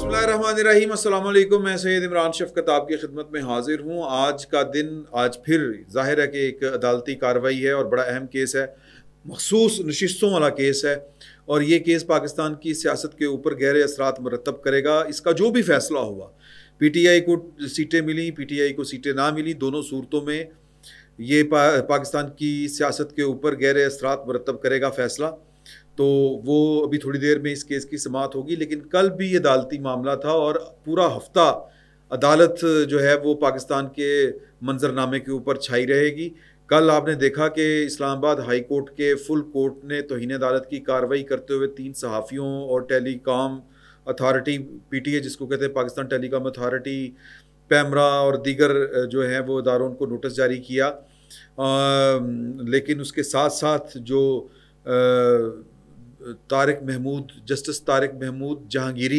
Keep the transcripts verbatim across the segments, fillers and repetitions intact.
बिस्मिल्लाहिर्रहमानिर्रहीम, अस्सलाम वालेकुम। मैं सैयद इमरान शफकत आपकी खिदमत में हाजिर हूँ। आज का दिन आज फिर ज़ाहिर है कि एक अदालती कार्रवाई है और बड़ा अहम केस है, मखसूस नशिस्तों वाला केस है, और ये केस पाकिस्तान की सियासत के ऊपर गहरे असरात मरतब करेगा। इसका जो भी फैसला हुआ, पी टी आई को सीटें मिली, पी टी आई को सीटें ना मिली, दोनों सूरतों में ये पा, पाकिस्तान की सियासत के ऊपर गहरे असरात मरतब करेगा फैसला। तो वो अभी थोड़ी देर में इस केस की समाअत होगी, लेकिन कल भी ये अदालती मामला था और पूरा हफ्ता अदालत जो है वो पाकिस्तान के मंजरनामे के ऊपर छाई रहेगी। कल आपने देखा कि इस्लामाबाद हाई कोर्ट के फुल कोर्ट ने तौहीन अदालत की कार्रवाई करते हुए तीन सहाफ़ियों और telecom authority P T A जिसको कहते हैं पाकिस्तान टेलीकॉम अथॉरिटी, पैमरा और दीगर जो हैं वो इदारों को नोटिस जारी किया। आ, लेकिन उसके साथ साथ जो आ, तारिक महमूद जस्टिस तारिक महमूद जहांगीरी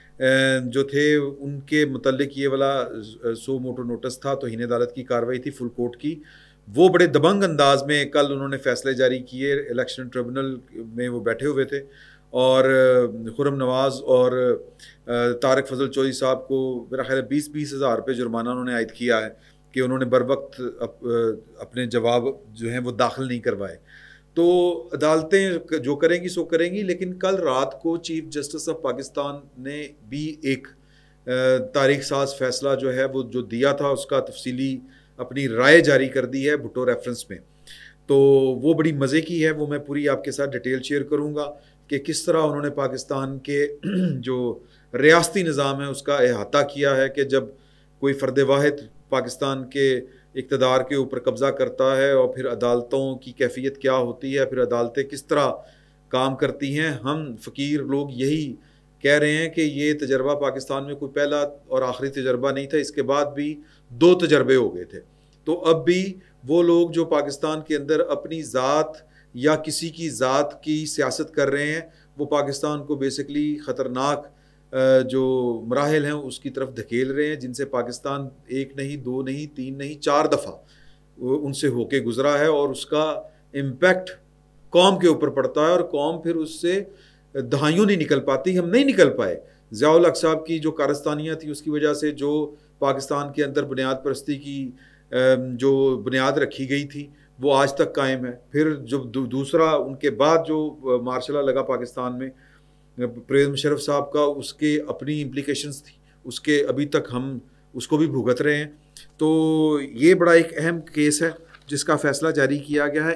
जो थे उनके मुतल्लिक ये वाला सो मोटो नोटिस था, तौहीन अदालत की कार्रवाई थी फुल कोर्ट की। वो बड़े दबंग अंदाज में कल उन्होंने फैसले जारी किए। इलेक्शन ट्रिब्यूनल में वो बैठे हुए थे और खुर्रम नवाज़ और तारिक फजल चौधरी साहब को मेरा ख्याल है बीस बीस हज़ार रुपये जुर्माना उन्होंने आयद किया है कि उन्होंने बर वक्त अप, अपने जवाब जो हैं वो दाखिल नहीं करवाए। तो अदालतें जो करेंगी सो करेंगी, लेकिन कल रात को चीफ जस्टिस ऑफ पाकिस्तान ने भी एक तारीख साज फैसला जो है वो जो दिया था उसका तफसीली अपनी राय जारी कर दी है भुट्टो रेफरेंस में। तो वो बड़ी मज़े की है, वो मैं पूरी आपके साथ डिटेल शेयर करूँगा कि किस तरह उन्होंने पाकिस्तान के जो रियासती निज़ाम है उसका अहाता किया है कि जब कोई फ़र्द वाहिद पाकिस्तान के इक़्तिदार के ऊपर कब्ज़ा करता है और फिर अदालतों की कैफियत क्या होती है, फिर अदालतें किस तरह काम करती हैं। हम फ़कीर लोग यही कह रहे हैं कि ये तजर्बा पाकिस्तान में कोई पहला और आखिरी तजर्बा नहीं था, इसके बाद भी दो तजर्बे हो गए थे। तो अब भी वो लोग जो पाकिस्तान के अंदर अपनी ज़ात या किसी की ज़ात की सियासत कर रहे हैं, वो पाकिस्तान को बेसिकली ख़तरनाक जो मराहिल हैं उसकी तरफ धकेल रहे हैं, जिनसे पाकिस्तान एक नहीं, दो नहीं, तीन नहीं, चार दफ़ा उनसे होके गुज़रा है और उसका इम्पैक्ट कौम के ऊपर पड़ता है और कौम फिर उससे दहाइयों नहीं निकल पाती। हम नहीं निकल पाए। ज़ियाउल हक़ साहब की जो कारस्तानियाँ थी उसकी वजह से जो पाकिस्तान के अंदर बुनियाद परस्ती की जो बुनियाद रखी गई थी वो आज तक कायम है। फिर जब दूसरा उनके बाद जो मार्शल लॉ लगा पाकिस्तान में परवेज़ मुशर्रफ साहब का, उसके अपनी इम्प्लिकेशंस थी, उसके अभी तक हम उसको भी भुगत रहे हैं। तो ये बड़ा एक अहम केस है जिसका फ़ैसला जारी किया गया है।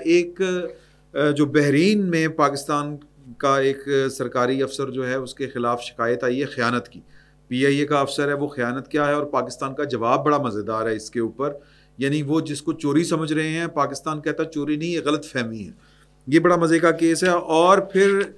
एक जो बहरीन में पाकिस्तान का एक सरकारी अफसर जो है उसके ख़िलाफ़ शिकायत आई है ख़यानत की। पी आई ए का अफसर है, वो ख़यानत क्या है और पाकिस्तान का जवाब बड़ा मज़ेदार है इसके ऊपर। यानी वो जिसको चोरी समझ रहे हैं, पाकिस्तान कहता चोरी नहीं, ये गलत फहमी है। ये बड़ा मज़े का केस है। और फिर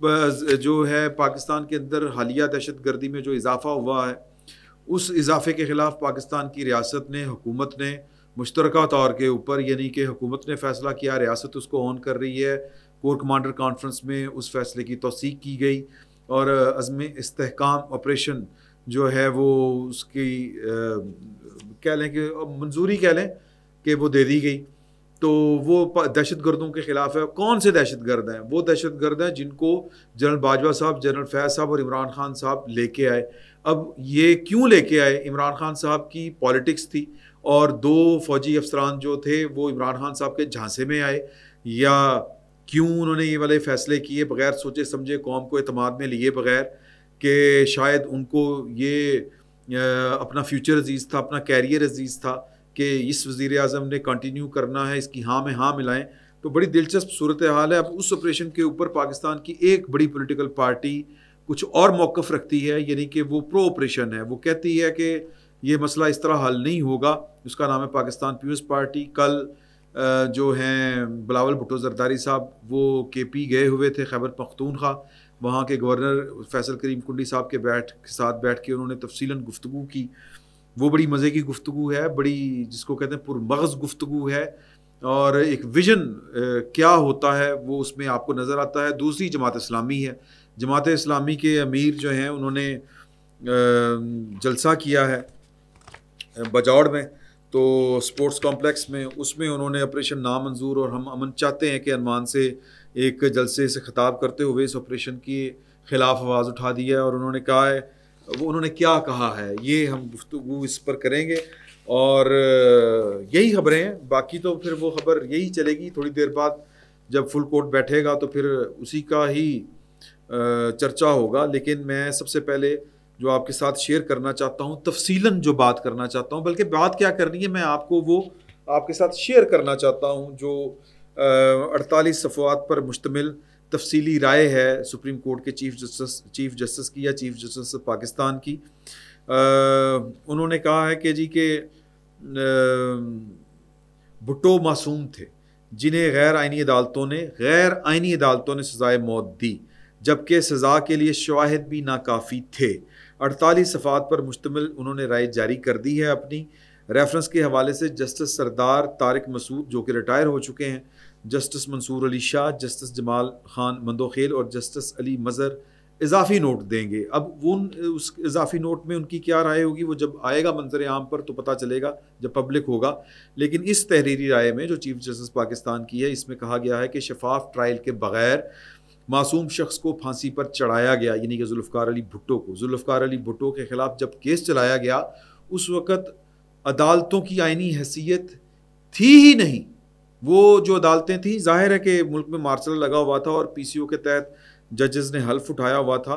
जो है पाकिस्तान के अंदर हालिया दहशत गर्दी में जो इजाफ़ा हुआ है, उस इजाफ़े के ख़िलाफ़ पाकिस्तान की रियासत ने, हुकूमत ने मुश्तरका तौर के ऊपर, यानी कि हुकूमत ने फ़ैसला किया, रियासत उसको ऑन कर रही है। कोर कमांडर कॉन्फ्रेंस में उस फैसले की तौसीक की गई और अज़्म इस्तेहकाम ऑपरेशन जो है वो उसकी कह लें कि मंजूरी कह लें कि वो दे दी गई। तो वो दहशत गर्दों के ख़िलाफ़ है। कौन से दहशत गर्द हैं? वो दहशत गर्द हैं जिनको जनरल बाजवा साहब, जनरल फैज़ साहब और इमरान खान साहब लेके आए। अब ये क्यों लेके आए? इमरान खान साहब की पॉलिटिक्स थी और दो फ़ौजी अफसरान जो थे वो इमरान खान साहब के झांसे में आए, या क्यों उन्होंने ये वाले फ़ैसले किए बग़ैर सोचे समझे, कौम को एतमाद में लिए बग़ैर, कि शायद उनको ये अपना फ्यूचर अजीज़ था, अपना कैरियर अजीज़ था कि इस वज़ीर आज़म ने कंटिन्यू करना है, इसकी हाँ में हाँ मिलाएं। तो बड़ी दिलचस्प सूरत हाल है। अब उस ऑपरेशन के ऊपर पाकिस्तान की एक बड़ी पॉलिटिकल पार्टी कुछ और मौक़िफ़ रखती है, यानी कि वो प्रो ऑपरेशन है। वो कहती है कि ये मसला इस तरह हल नहीं होगा। उसका नाम है पाकिस्तान पीपल्स पार्टी। कल जो हैं बिलावल भुट्टो ज़रदारी साहब वो के पी गए हुए थे, खैबर पख्तूनख्वा। वहाँ के गवर्नर फैसल करीम कुंडी साहब के बैठ के साथ बैठ के उन्होंने तफसीलन गुफ्तगू की। वो बड़ी मज़े की गुफ्तगू है, बड़ी जिसको कहते हैं पुरमग़ज़ गुफ्तगू है, और एक विज़न क्या होता है वो उसमें आपको नज़र आता है। दूसरी जमात इस्लामी है। जमात इस्लामी के अमीर जो हैं उन्होंने जलसा किया है बजौड़ में, तो स्पोर्ट्स कॉम्प्लेक्स में, उसमें उन्होंने ऑपरेशन नामंजूर और हम अमन चाहते हैं कि अनमान से एक जलसे से ख़िताब करते हुए इस ऑपरेशन के ख़िलाफ़ आवाज़ उठा दी है। और उन्होंने कहा है وہ انہوں نے کیا کہا ہے، یہ ہم گفتگو اس پر کریں گے، اور یہی خبریں ہیں. باقی تو پھر وہ خبر یہی چلے گی. تھوڑی دیر بعد جب فل کورٹ بیٹھے گا تو پھر اسی کا ہی چرچا ہوگا. لیکن میں سب سے پہلے جو آپ کے ساتھ شیئر کرنا چاہتا ہوں، تفصیلاً جو بات کرنا چاہتا ہوں، بلکہ بات کیا کرنی ہے میں آپ کو وہ آپ کے ساتھ شیئر کرنا چاہتا ہوں، جو اڑتالیس صفحات پر مشتمل تفصیلی رائے ہے سپریم کورٹ کے چیف جسٹس چیف جسٹس کی یا چیف جسٹس پاکستان کی. انہوں نے کہا ہے کہ جی کہ بھٹو معصوم تھے جنہیں غیر آئینی عدالتوں نے غیر آئینی عدالتوں نے سزائے موت دی، جبکہ سزا کے لیے شواہد بھی ناکافی تھے. اڑتالیس صفحات پر مشتمل انہوں نے رائے جاری کر دی ہے اپنی. ریفرنس کے حوالے سے جسٹس سردار طارق مسعود جو کہ ریٹائر ہو چکے ہیں، جسٹس منصور علی شاہ، جسٹس جمال خان مندوخیل اور جسٹس علی مظہر اضافی نوٹ دیں گے. اب وہ اس اضافی نوٹ میں ان کی کیا رائے ہوگی وہ جب آئے گا منظر عام پر تو پتہ چلے گا جب پبلک ہوگا. لیکن اس تحریری رائے میں جو چیف جسٹس پاکستان کی ہے، اس میں کہا گیا ہے کہ شفاف ٹرائل کے بغیر معصوم شخص کو پھانسی پر چڑھایا گیا، یعنی کہ ذوالفقار علی بھٹو کو. ذوالفقار علی بھٹو کے خلاف جب کیس چلایا گیا اس وقت عدالتوں کی آئینی حیثیت تھی ہی نہیں. وہ جو عدالتیں تھیں، ظاہر ہے کہ ملک میں مارشل لگا ہوا تھا اور پی سی او کے تحت ججز نے حلف اٹھایا ہوا تھا،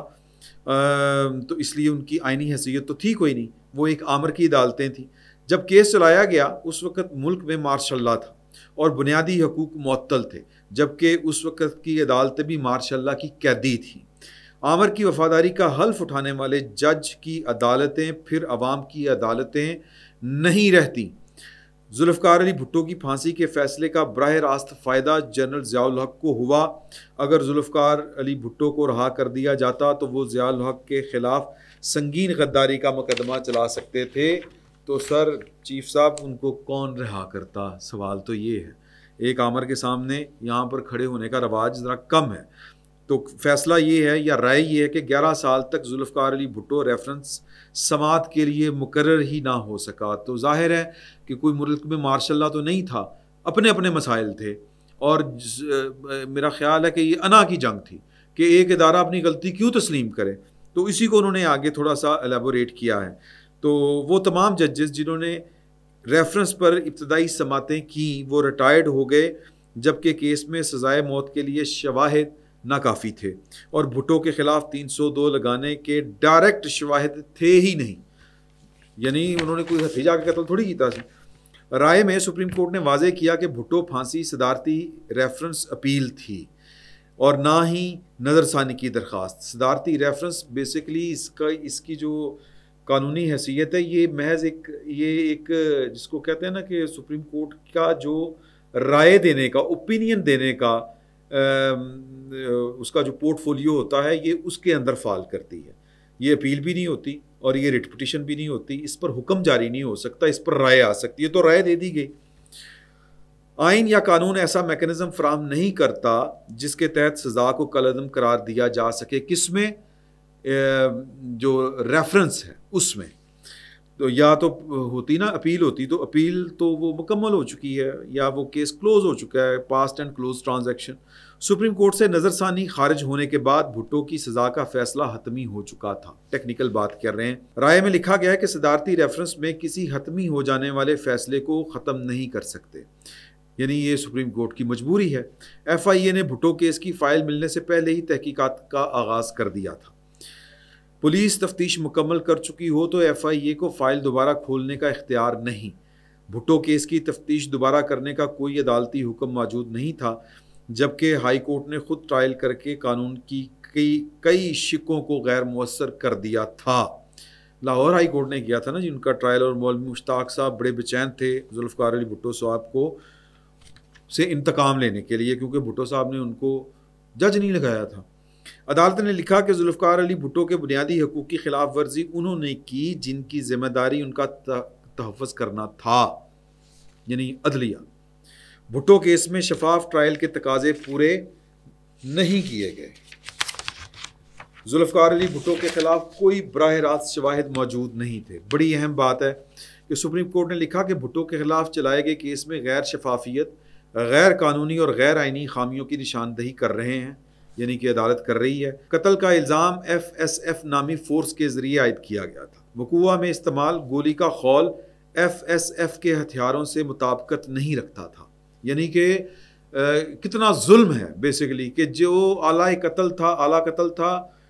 تو اس لیے ان کی آئینی حیثیت تو تھی کوئی نہیں. وہ ایک آمر کی عدالتیں تھیں. جب کیس چلایا گیا اس وقت ملک میں مارشاء اللہ تھا اور بنیادی حقوق معطل تھے، جبکہ اس وقت کی عدالتیں بھی مارشاء اللہ کی قیدی تھیں. آمر کی وفاداری کا حلف اٹھانے والے جج کی عدالتیں پھر عوام کی عدالتیں نہیں رہتی. ذوالفقار علی بھٹو کی پھانسی کے فیصلے کا براہ راست فائدہ جنرل ضیاء الحق کو ہوا. اگر ذوالفقار علی بھٹو کو رہا کر دیا جاتا تو وہ ضیاء الحق کے خلاف سنگین غداری کا مقدمہ چلا سکتے تھے. تو سر چیف صاحب ان کو کون رہا کرتا؟ سوال تو یہ ہے. ایک آمر کے سامنے یہاں پر کھڑے ہونے کا رواج ذرا کم ہے. تو فیصلہ یہ ہے یا رائے یہ ہے کہ گیارہ سال تک ذوالفقار علی بھٹو ریفرنس سماعت کے لیے مقرر ہی نہ ہو سکا. تو ظاہر ہے کہ کوئی ملک میں مارشاء اللہ تو نہیں تھا، اپنے اپنے مسائل تھے، اور میرا خیال ہے کہ یہ انا کی جنگ تھی کہ ایک ادارہ اپنی غلطی کیوں تسلیم کرے. تو اسی کو انہوں نے آگے تھوڑا سا ایلیبوریٹ کیا ہے. تو وہ تمام ججز جنہوں نے ریفرنس پر ابتدائی سماعتیں کی وہ ریٹائرڈ ہو گئے، جبکہ کیس میں سزائے موت کے لیے شواہد ناکافی تھے اور بھٹو کے خلاف تین سو دو لگانے کے ڈائریکٹ شواہد تھے ہی نہیں. یعنی انہوں نے کوئی ہتھی جا کے قتل تھوڑی کیتا سی. رائے میں سپریم کورٹ نے واضح کیا کہ بھٹو پھانسی صدارتی ریفرنس اپیل تھی اور نہ ہی نظر ثانی کی درخواست. صدارتی ریفرنس بیسیکلی اس کا اس کی جو قانونی حیثیت ہے یہ محض ایک یہ ایک جس کو کہتے ہیں نا کہ سپریم کورٹ کا جو رائے دینے کا اوپینین دینے کا اس کا جو پورٹ فولیو ہوتا ہے یہ اس کے اندر فال کرتی ہے. یہ اپیل بھی نہیں ہوتی اور یہ ریٹ پٹیشن بھی نہیں ہوتی. اس پر حکم جاری نہیں ہو سکتا، اس پر رائے آ سکتی ہے. تو رائے دے دی گئی. آئین یا قانون ایسا میکنزم فراہم نہیں کرتا جس کے تحت سزا کو کالعدم قرار دیا جا سکے. کس میں؟ جو ریفرنس ہے اس میں. تو یا تو ہوتی نا اپیل ہوتی تو اپیل تو وہ مکمل ہو چکی ہے یا وہ کیس کلوز ہو چکا ہے، past and close transaction. Supreme court سے نظر ثانی خارج ہونے کے بعد بھٹو کی سزا کا فیصلہ حتمی ہو چکا تھا. ٹیکنیکل بات کر رہے ہیں. رائے میں لکھا گیا ہے کہ صدارتی ریفرنس میں کسی حتمی ہو جانے والے فیصلے کو ختم نہیں کر سکتے، یعنی یہ سپریم کورٹ کی مجبوری ہے. ایف آئی اے نے بھٹو کیس کی فائل ملنے سے پہلے ہی تحقیقات کا آغاز کر دیا تھا. پولیس تفتیش مکمل کر چکی ہو تو ایف آئی اے کو فائل دوبارہ کھولنے کا اختیار نہیں. بھٹو کیس کی تفتیش دوبارہ کرنے کا کوئی عدالتی حکم موجود نہیں تھا، جبکہ ہائی کورٹ نے خود ٹرائل کر کے قانون کی کئی کئی شکوں کو غیر مؤثر کر دیا تھا. لاہور ہائی کورٹ نے کیا تھا نا جن کا ٹرائل، اور مولوی مشتاق صاحب بڑے بچین تھے ذوالفقار علی بھٹو صاحب کو سے انتقام لینے کے لیے، کیونکہ بھٹو صاحب نے ان کو جج نہیں لگایا تھا. عدالت نے لکھا کہ ذوالفقار علی بھٹو کے بنیادی حقوق کی خلاف ورزی انہوں نے کی جن کی ذمہ داری ان کا تحفظ کرنا تھا، یعنی عدلیہ. بھٹو کیس میں شفاف ٹرائل کے تقاضے پورے نہیں کیے گئے. ذوالفقار علی بھٹو کے خلاف کوئی براہ راست شواہد موجود نہیں تھے. بڑی اہم بات ہے کہ سپریم کورٹ نے لکھا کہ بھٹو کے خلاف چلائے گئے کیس میں غیر شفافیت، غیر قانونی اور غیر آئینی خامیوں کی نشاندہی کر رہے ہیں یعنی کہ عدالت کر رہی ہے۔ قتل کا الزام ایف ایس ایف نامی فورس کے ذریعے عائد کیا گیا تھا۔ وقوع میں استعمال گولی کا خول ایف ایس ایف کے ہتھیاروں سے مطابقت نہیں رکھتا تھا، یعنی کہ کتنا ظلم ہے بیسیکلی کہ جو آلہ قتل تھا آلہ قتل تھا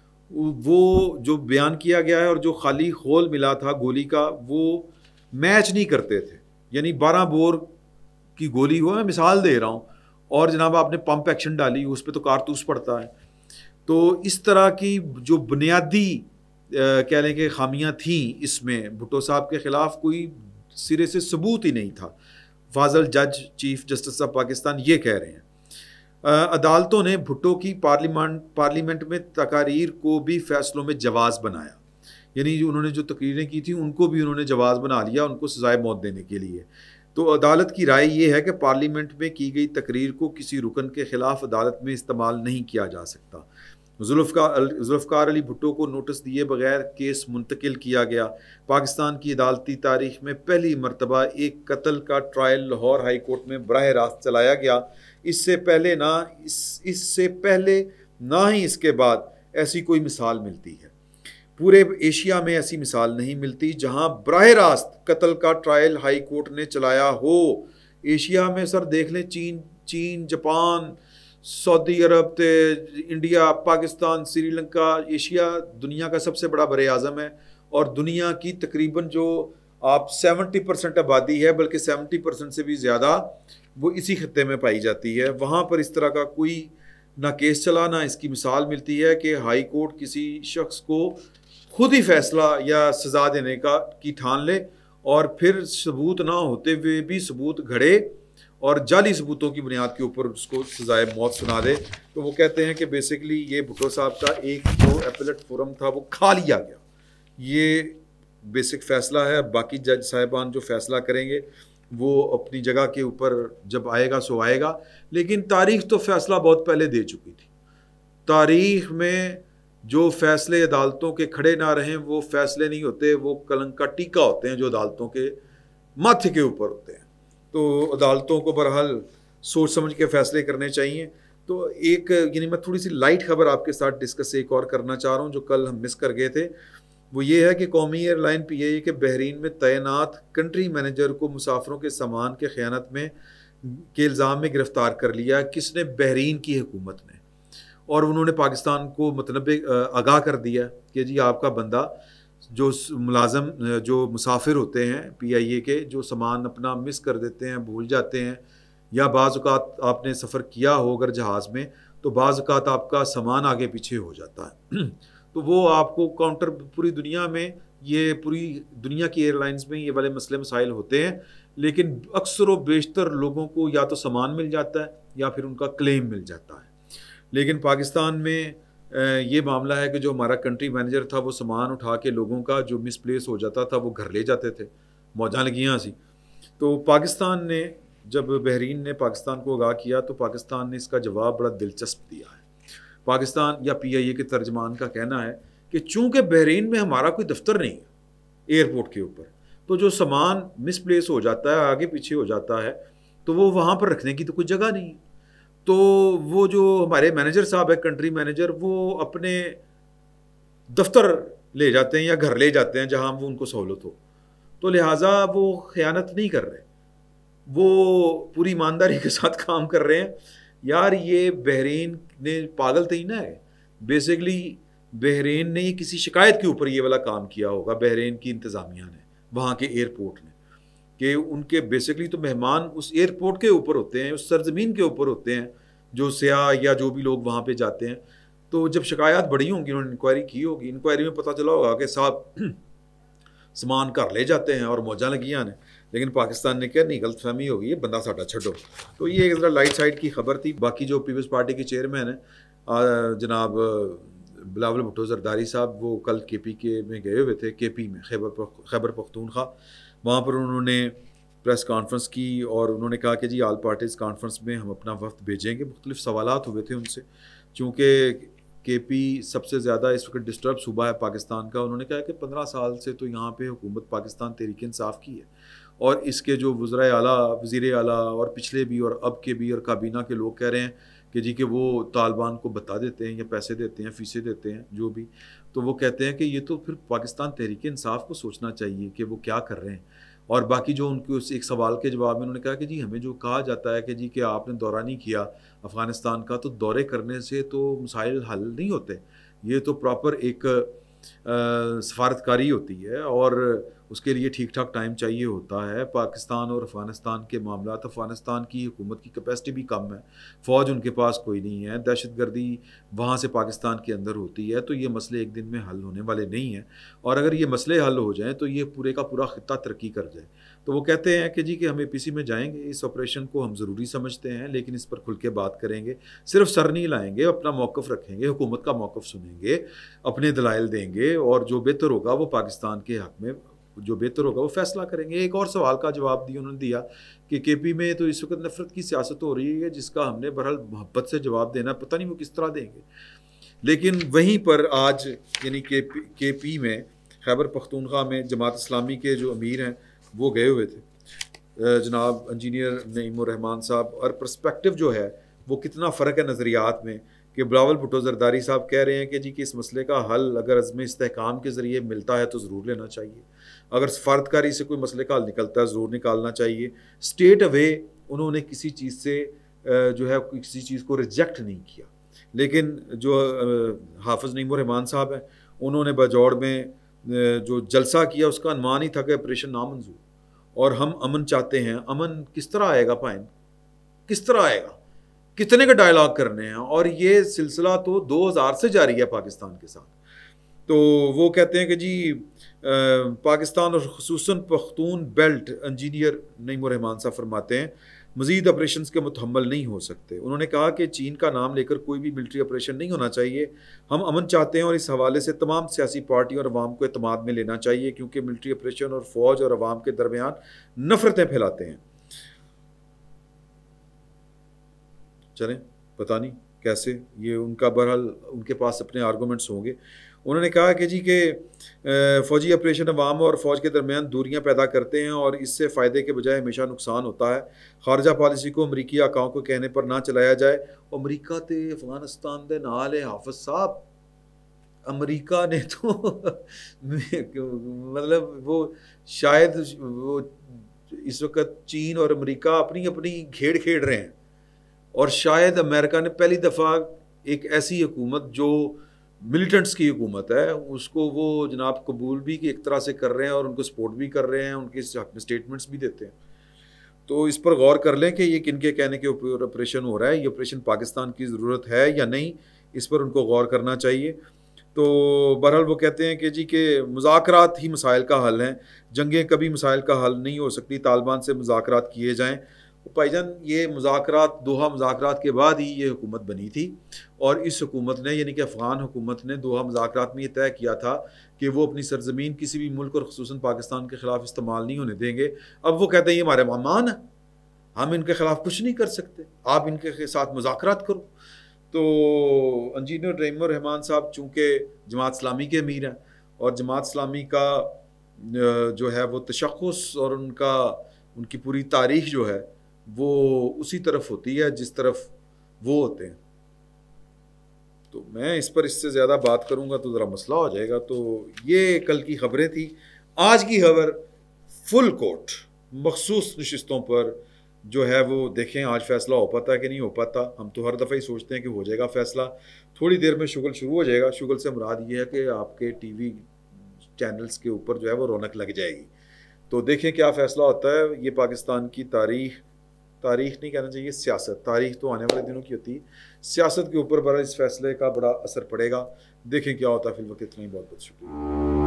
وہ جو بیان کیا گیا ہے اور جو خالی خول ملا تھا گولی کا وہ میچ نہیں کرتے تھے، یعنی بارہ بور کی گولی ہو، میں مثال دے رہا ہوں، اور جناب آپ نے پمپ ایکشن ڈالی اس پہ تو کارتوس پڑتا ہے۔ تو اس طرح کی جو بنیادی کہہ لیں کہ خامیاں تھیں اس میں، بھٹو صاحب کے خلاف کوئی سرے سے ثبوت ہی نہیں تھا۔ فاضل جج چیف جسٹس آف پاکستان یہ کہہ رہے ہیں۔ عدالتوں نے بھٹو کی پارلیمنٹ پارلیمنٹ میں تقاریر کو بھی فیصلوں میں جواز بنایا، یعنی جو انہوں نے جو تقریریں کی تھیں ان کو بھی انہوں نے جواز بنا لیا ان کو سزائے موت دینے کے لیے۔ تو عدالت کی رائے یہ ہے کہ پارلیمنٹ میں کی گئی تقریر کو کسی رکن کے خلاف عدالت میں استعمال نہیں کیا جا سکتا۔ ذوالفقار علی بھٹو کو نوٹس دیے بغیر کیس منتقل کیا گیا۔ پاکستان کی عدالتی تاریخ میں پہلی مرتبہ ایک قتل کا ٹرائل لاہور ہائی کورٹ میں براہ راست چلایا گیا۔ اس سے پہلے نہ اس اس سے پہلے نہ ہی اس کے بعد ایسی کوئی مثال ملتی ہے، پورے ایشیا میں ایسی مثال نہیں ملتی جہاں براہ راست قتل کا ٹرائل ہائی کورٹ نے چلایا ہو۔ ایشیا میں سر دیکھ لیں، چین چین جاپان، سعودی عرب، انڈیا، پاکستان، سری لنکا، ایشیا دنیا کا سب سے بڑا بر اعظم ہے، اور دنیا کی تقریباً جو آپ سیونٹی پرسنٹ آبادی ہے، بلکہ سیونٹی پرسنٹ سے بھی زیادہ وہ اسی خطے میں پائی جاتی ہے۔ وہاں پر اس طرح کا کوئی نہ کیس چلا، نہ اس کی مثال ملتی ہے کہ ہائی کورٹ کسی شخص کو خود ہی فیصلہ یا سزا دینے کا کی ٹھان لے اور پھر ثبوت نہ ہوتے ہوئے بھی ثبوت گھڑے اور جعلی ثبوتوں کی بنیاد کے اوپر اس کو سزائے موت سنا دے۔ تو وہ کہتے ہیں کہ بیسیکلی یہ بھٹو صاحب کا ایک جو اپیلٹ فورم تھا وہ کھا لیا گیا۔ یہ بیسک فیصلہ ہے، باقی جج صاحبان جو فیصلہ کریں گے وہ اپنی جگہ کے اوپر جب آئے گا سو آئے گا، لیکن تاریخ تو فیصلہ بہت پہلے دے چکی تھی۔ تاریخ میں جو فیصلے عدالتوں کے کھڑے نہ رہیں وہ فیصلے نہیں ہوتے، وہ کلنک کا ٹیکہ ہوتے ہیں جو عدالتوں کے ماتھے کے اوپر ہوتے ہیں۔ تو عدالتوں کو بہرحال سوچ سمجھ کے فیصلے کرنے چاہیے۔ تو ایک یعنی میں تھوڑی سی لائٹ خبر آپ کے ساتھ ڈسکس ایک اور کرنا چاہ رہا ہوں جو کل ہم مس کر گئے تھے، وہ یہ ہے کہ قومی ایئر لائن پی اے اے کے بحرین میں تعینات کنٹری مینیجر کو مسافروں کے سامان کے خیانت میں کے الزام میں گرفتار کر لیا۔ کس نے؟ بحرین کی حکومت نے، اور انہوں نے پاکستان کو مطلب آگاہ کر دیا کہ جی آپ کا بندہ جو ملازم جو مسافر ہوتے ہیں پی آئی اے کے، جو سامان اپنا مس کر دیتے ہیں، بھول جاتے ہیں، یا بعض اوقات آپ نے سفر کیا ہو اگر جہاز میں تو بعض اوقات آپ کا سامان آگے پیچھے ہو جاتا ہے، تو وہ آپ کو کاؤنٹر پوری دنیا میں یہ پوری دنیا کی ایئر لائنز میں یہ والے مسئلے مسائل ہوتے ہیں، لیکن اکثر و بیشتر لوگوں کو یا تو سامان مل جاتا ہے یا پھر ان کا کلیم مل جاتا ہے۔ لیکن پاکستان میں یہ معاملہ ہے کہ جو ہمارا کنٹری مینیجر تھا وہ سامان اٹھا کے لوگوں کا جو مس پلیس ہو جاتا تھا وہ گھر لے جاتے تھے، موجاں لگیاں سی۔ تو پاکستان نے جب بحرین نے پاکستان کو آگاہ کیا تو پاکستان نے اس کا جواب بڑا دلچسپ دیا ہے۔ پاکستان یا پی آئی اے کے ترجمان کا کہنا ہے کہ چونکہ بحرین میں ہمارا کوئی دفتر نہیں ہے ایئرپورٹ کے اوپر، تو جو سامان مس پلیس ہو جاتا ہے، آگے پیچھے ہو جاتا ہے، تو وہ وہاں پر رکھنے کی تو کوئی جگہ نہیں ہے، تو وہ جو ہمارے مینیجر صاحب ہے کنٹری مینیجر، وہ اپنے دفتر لے جاتے ہیں یا گھر لے جاتے ہیں جہاں وہ ان کو سہولت ہو، تو لہٰذا وہ خیانت نہیں کر رہے، وہ پوری ایمانداری کے ساتھ کام کر رہے ہیں۔ یار یہ بحرین نے پاگل تو ہی نہ ہے، بیسیکلی بحرین نے یہ کسی شکایت کے اوپر یہ والا کام کیا ہوگا، بحرین کی انتظامیہ نے وہاں کے ایئرپورٹ نے، کہ ان کے بیسیکلی تو مہمان اس ایئرپورٹ کے اوپر ہوتے ہیں، اس سرزمین کے اوپر ہوتے ہیں جو سیاح یا جو بھی لوگ وہاں پہ جاتے ہیں۔ تو جب شکایات بڑی ہوں گی، انہوں نے انکوائری کی ہوگی، انکوائری میں پتہ چلا ہوگا کہ صاحب سامان گھر لے جاتے ہیں اور موجاں لگیاں نے، لیکن پاکستان نے کیا نہیں، غلط فہمی ہوگی، یہ بندہ ساڈا چھڈو۔ تو یہ ایک ذرا لائٹ سائڈ کی خبر تھی۔ باقی جو پیپلز پارٹی کے چیئرمین ہیں جناب بلاول بھٹو زرداری صاحب، وہ کل کے پی کے میں گئے ہوئے تھے، کے پی میں خیبر خیبر پختونخوا، وہاں پر انہوں نے پریس کانفرنس کی اور انہوں نے کہا کہ جی آل پارٹیز کانفرنس میں ہم اپنا وفد بھیجیں گے۔ مختلف سوالات ہوئے تھے ان سے، چونکہ کے پی سب سے زیادہ اس وقت ڈسٹرب صوبہ ہے پاکستان کا۔ انہوں نے کہا کہ پندرہ سال سے تو یہاں پہ حکومت پاکستان تحریک انصاف کی ہے، اور اس کے جو وزرائے اعلیٰ، وزیر اعلیٰ اور پچھلے بھی اور اب کے بھی اور کابینہ کے لوگ کہہ رہے ہیں کہ جی کہ وہ طالبان کو بتا دیتے ہیں یا پیسے دیتے ہیں، فیسیں دیتے ہیں جو بھی، تو وہ کہتے ہیں کہ یہ تو پھر پاکستان تحریک انصاف کو سوچنا چاہیے کہ وہ کیا کر رہے ہیں۔ اور باقی جو ان کے اس ایک سوال کے جواب میں انہوں نے کہا کہ جی ہمیں جو کہا جاتا ہے کہ جی کہ آپ نے دورہ نہیں کیا افغانستان کا، تو دورے کرنے سے تو مسائل حل نہیں ہوتے، یہ تو پراپر ایک سفارتکاری ہوتی ہے اور اس کے لیے ٹھیک ٹھاک ٹائم چاہیے ہوتا ہے۔ پاکستان اور افغانستان کے معاملات، افغانستان کی حکومت کی کیپیسٹی بھی کم ہے، فوج ان کے پاس کوئی نہیں ہے، دہشت گردی وہاں سے پاکستان کے اندر ہوتی ہے، تو یہ مسئلے ایک دن میں حل ہونے والے نہیں ہیں، اور اگر یہ مسئلے حل ہو جائیں تو یہ پورے کا پورا خطہ ترقی کر جائے۔ تو وہ کہتے ہیں کہ جی کہ ہم اے پی سی میں جائیں گے، اس آپریشن کو ہم ضروری سمجھتے ہیں، لیکن اس پر کھل کے بات کریں گے، صرف سر نہیں لائیں گے، اپنا موقف رکھیں گے، حکومت کا موقف سنیں گے، اپنے دلائل دیں گے، اور جو بہتر ہوگا وہ پاکستان کے حق میں جو بہتر ہوگا وہ فیصلہ کریں گے۔ ایک اور سوال کا جواب دیا انہوں نے دیا کہ کے پی میں تو اس وقت نفرت کی سیاست ہو رہی ہے جس کا ہم نے بہرحال محبت سے جواب دینا، پتہ نہیں وہ کس طرح دیں گے۔ لیکن وہیں پر آج یعنی کے پی میں خیبر پختونخوا میں جماعت اسلامی کے جو امیر ہیں وہ گئے ہوئے تھے جناب انجینئر نعیم الرحمان صاحب، اور پرسپیکٹو جو ہے وہ کتنا فرق ہے نظریات میں کہ بلاول بھٹو زرداری صاحب کہہ رہے ہیں کہ جی کہ اس مسئلے کا حل اگر عزم استحکام کے ذریعے ملتا ہے تو ضرور لینا چاہیے، اگر سفارتکاری سے کوئی مسئلے کا حل نکلتا ہے ضرور نکالنا چاہیے۔ اسٹیٹ اوے انہوں نے کسی چیز سے جو ہے کسی چیز کو ریجیکٹ نہیں کیا، لیکن جو حافظ نعیم الرحمان صاحب ہیں انہوں نے باجوڑ میں جو جلسہ کیا اس کا عنوان ہی تھا کہ آپریشن نامنظور، اور ہم امن چاہتے ہیں۔ امن کس طرح آئے گا پائن، کس طرح آئے گا، کتنے کے ڈائلاگ کرنے ہیں، اور یہ سلسلہ تو دو ہزار سے جاری ہے پاکستان کے ساتھ۔ تو وہ کہتے ہیں کہ جی پاکستان اور خصوصاً پختون بیلٹ، انجینئر نعیم الرحمان صاحب فرماتے ہیں مزید آپریشنز کے متحمل نہیں ہو سکتے۔ انہوں نے کہا کہ چین کا نام لے کر کوئی بھی ملٹری آپریشن نہیں ہونا چاہیے، ہم امن چاہتے ہیں، اور اس حوالے سے تمام سیاسی پارٹیوں اور عوام کو اعتماد میں لینا چاہیے، کیونکہ ملٹری آپریشن اور فوج اور عوام کے درمیان نفرتیں پھیلاتے ہیں۔ چلیں پتہ نہیں کیسے، یہ ان کا بہرحال ان کے پاس اپنے آرگومنٹس ہوں گے۔ انہوں نے کہا کہ جی کہ فوجی آپریشن عوام اور فوج کے درمیان دوریاں پیدا کرتے ہیں اور اس سے فائدے کے بجائے ہمیشہ نقصان ہوتا ہے۔ خارجہ پالیسی کو امریکی آقاؤں کو کہنے پر نہ چلایا جائے۔ امریکہ تے افغانستان دے نال ہے حافظ صاحب، امریکہ نے تو مطلب وہ شاید وہ اس وقت چین اور امریکہ اپنی اپنی کھیڑ کھیڑ رہے ہیں، اور شاید امریکہ نے پہلی دفعہ ایک ایسی حکومت جو ملیٹنٹس کی حکومت ہے اس کو وہ جناب قبول بھی کہ ایک طرح سے کر رہے ہیں اور ان کو سپورٹ بھی کر رہے ہیں، ان کے حق میں اسٹیٹمنٹس بھی دیتے ہیں۔ تو اس پر غور کر لیں کہ یہ کن کے کہنے کے اوپر آپریشن ہو رہا ہے، یہ آپریشن پاکستان کی ضرورت ہے یا نہیں، اس پر ان کو غور کرنا چاہیے۔ تو بہرحال وہ کہتے ہیں کہ جی کہ مذاکرات ہی مسائل کا حل ہیں، جنگیں کبھی مسائل کا حل نہیں ہو سکتی، طالبان سے مذاکرات کیے جائیں۔ بھائی جان یہ مذاکرات دوحہ مذاکرات کے بعد ہی یہ حکومت بنی تھی، اور اس حکومت نے یعنی کہ افغان حکومت نے دوحہ مذاکرات میں یہ طے کیا تھا کہ وہ اپنی سرزمین کسی بھی ملک اور خصوصاً پاکستان کے خلاف استعمال نہیں ہونے دیں گے۔ اب وہ کہتے ہیں یہ ہمارے مہمان ہیں، ہم ان کے خلاف کچھ نہیں کر سکتے، آپ ان کے ساتھ مذاکرات کرو۔ تو انجینئر نعیم الرحمان صاحب چونکہ جماعت اسلامی کے امیر ہیں، اور جماعت اسلامی کا جو ہے وہ تشخص اور ان کا ان کی پوری تاریخ جو ہے وہ اسی طرف ہوتی ہے جس طرف وہ ہوتے ہیں۔ تو میں اس پر اس سے زیادہ بات کروں گا تو ذرا مسئلہ ہو جائے گا۔ تو یہ کل کی خبریں تھیں۔ آج کی خبر فل کورٹ مخصوص نشستوں پر جو ہے وہ دیکھیں آج فیصلہ ہو پاتا ہے کہ نہیں ہو پاتا۔ ہم تو ہر دفعہ ہی سوچتے ہیں کہ ہو جائے گا فیصلہ، تھوڑی دیر میں شغل شروع ہو جائے گا۔ شغل سے مراد یہ ہے کہ آپ کے ٹی وی چینلز کے اوپر جو ہے وہ رونق لگ جائے گی۔ تو دیکھیں کیا فیصلہ ہوتا ہے۔ یہ پاکستان کی تاریخ تاریخ نہیں کہنا چاہیے، سیاست، تاریخ تو آنے والے دنوں کی ہوتی ہے، سیاست کے اوپر بڑا اس فیصلے کا بڑا اثر پڑے گا۔ دیکھیں کیا ہوتا ہے۔ فی الوقت اتنا ہی، بہت بہت شکریہ۔